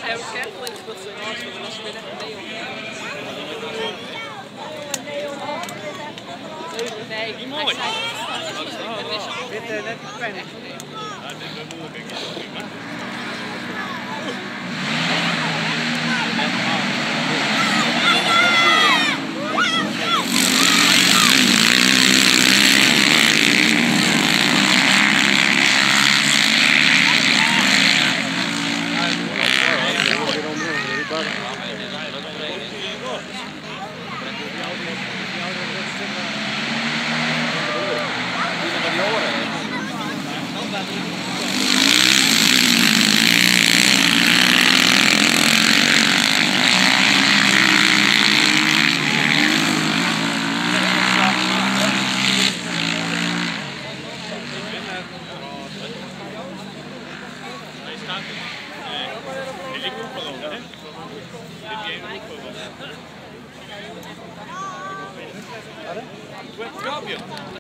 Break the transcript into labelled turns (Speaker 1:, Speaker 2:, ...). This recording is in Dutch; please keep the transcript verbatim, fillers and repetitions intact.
Speaker 1: Hey, we're careful in the cigars for the rest of the day. Nee,
Speaker 2: niet mooi.
Speaker 3: Dit uh, net pen.
Speaker 2: Ja, dit is moeilijk. Good job, you.